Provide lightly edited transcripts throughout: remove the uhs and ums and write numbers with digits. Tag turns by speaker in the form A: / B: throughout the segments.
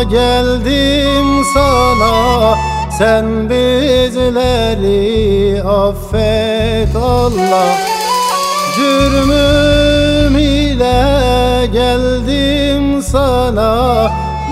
A: geldim sana, sen bizleri affet Allah. Cürmüm ile geldim sana,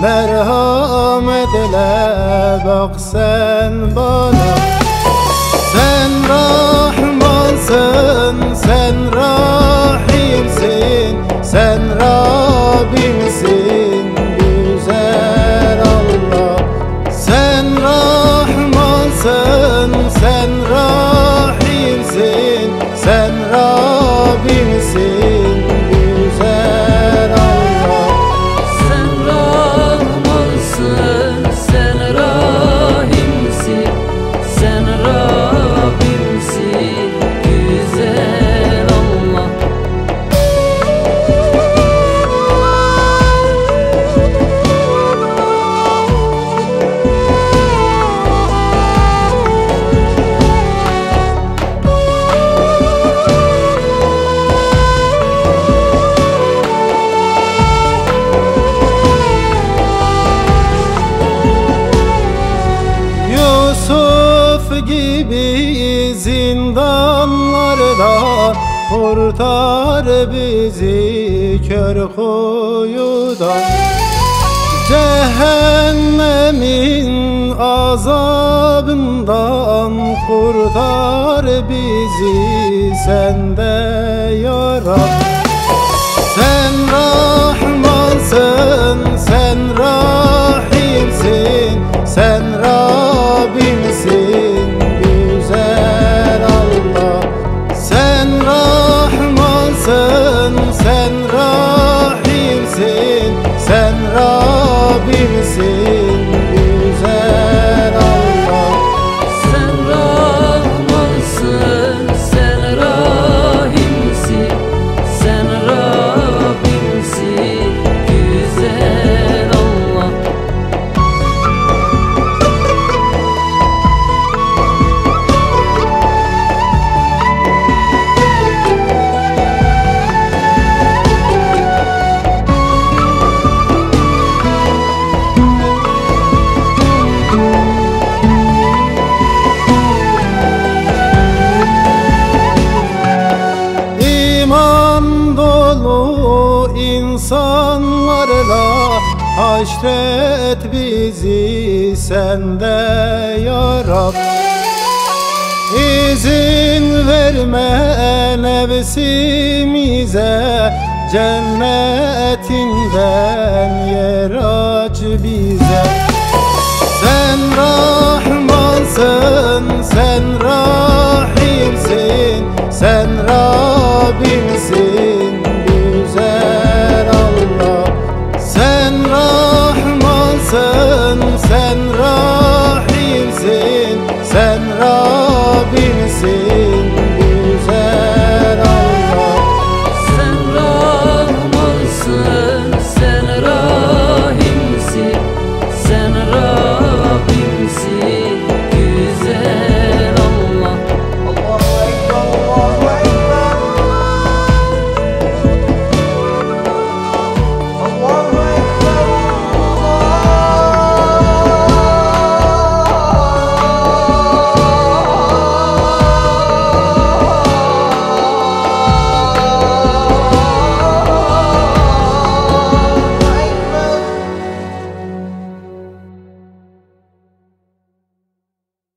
A: merhametle bak sen bana. Sen Rahmansın, sen Rahimsin, sen Rabbimsin güzel Allah. Sen Rahmansın, sen Rahimsin, sen Rabbimsin güzel Allah.
B: Sen Rahmansın, sen Rahimsin, sen Rabbimsin güzel Allah.
A: Yusuf gibi zindanlardan kurtar bizi kör kuyudan. Cehennemin azabından kurtar bizi sen de ya Rab. Sen Rahmansın, sen Rahimsin, sen Rabbimsin güzel Allah. Sen Rahmansın, sen Rahimsin, sen Rabbimsin güzel Allah.
B: Sen Rahmansın, sen Rahimsin, sen Rabbimsin güzel Allah.
A: İman dolu insanlarla haşret bizi sende ya Rab. İzin verme nefsimize, cennetinden yer aç bize. Sen Rahmansın, sen Rahimsin, sen Rabbimsin güzel Allah. Sen Rahmansın, sen Rahimsin, sen Rabbimsin